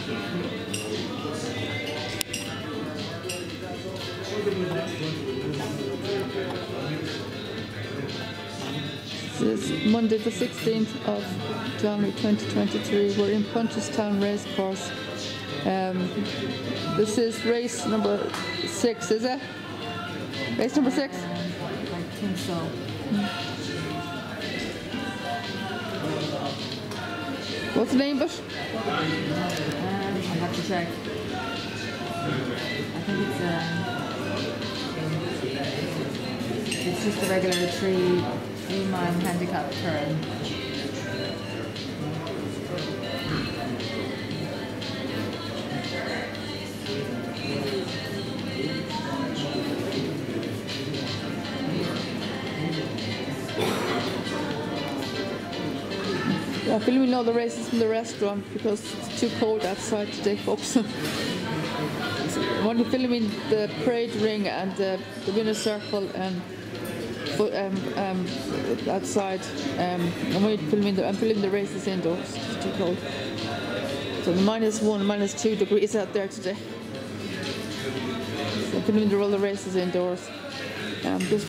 This is Monday the 16th of January 2023. We're in Punchestown Racecourse. This is race number 6, is it? Race number 6? I think so. What's the name of it? I'll have to check. I think it's just a regular three-man handicap turn. I'm filming all the races from the restaurant because it's too cold outside today, folks. I'm only filming the parade ring and the winner's circle and outside. I'm filming the races indoors. It's too cold. So -1, -2 degrees out there today. So I'm filming all the races indoors. Just